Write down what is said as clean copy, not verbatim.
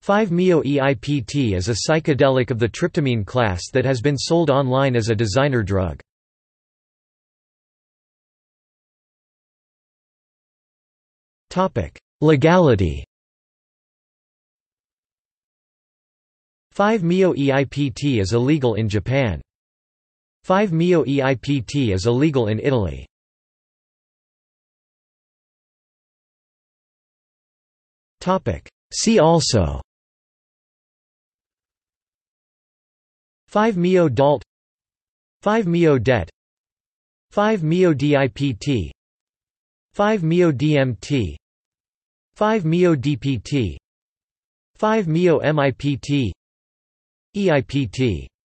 5-MeO-EIPT is a psychedelic of the tryptamine class that has been sold online as a designer drug. Legality. 5-MeO-EIPT is illegal in Japan. 5-MeO-EIPT is illegal in Italy. See also 5-MeO-DALT, 5-MeO-DET, 5-MeO-DIPT, 5-MeO-DMT, 5-MeO-DPT, 5-MeO-MIPT, EIPT.